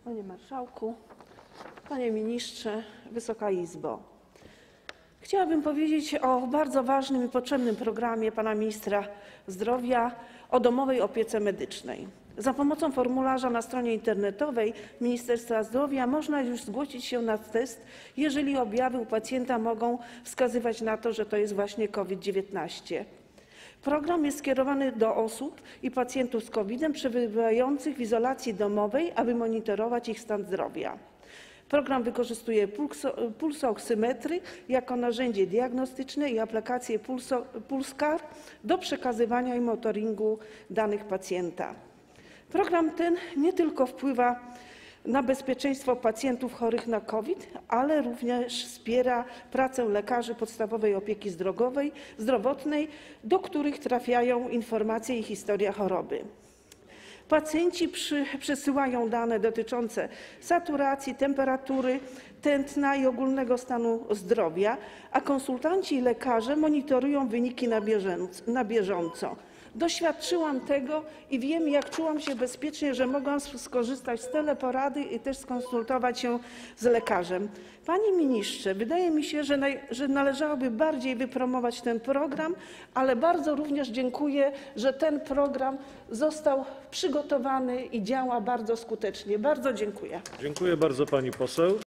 Panie Marszałku, Panie Ministrze, Wysoka Izbo! Chciałabym powiedzieć o bardzo ważnym i potrzebnym programie pana ministra zdrowia o domowej opiece medycznej. Za pomocą formularza na stronie internetowej Ministerstwa Zdrowia można już zgłosić się na test, jeżeli objawy u pacjenta mogą wskazywać na to, że to jest właśnie COVID-19. Program jest skierowany do osób i pacjentów z COVID-em przebywających w izolacji domowej, aby monitorować ich stan zdrowia. Program wykorzystuje pulsoksymetry jako narzędzie diagnostyczne i aplikację PulseCar do przekazywania i monitoringu danych pacjenta. Program ten nie tylko wpływa na bezpieczeństwo pacjentów chorych na COVID, ale również wspiera pracę lekarzy podstawowej opieki zdrowotnej, do których trafiają informacje i historia choroby. Pacjenci przesyłają dane dotyczące saturacji, temperatury, tętna i ogólnego stanu zdrowia, a konsultanci i lekarze monitorują wyniki na bieżąco. Doświadczyłam tego i wiem, jak czułam się bezpiecznie, że mogłam skorzystać z teleporady i też skonsultować się z lekarzem. Panie ministrze, wydaje mi się, że należałoby bardziej wypromować ten program, ale bardzo również dziękuję, że ten program został przygotowany i działa bardzo skutecznie. Bardzo dziękuję. Dziękuję bardzo pani poseł.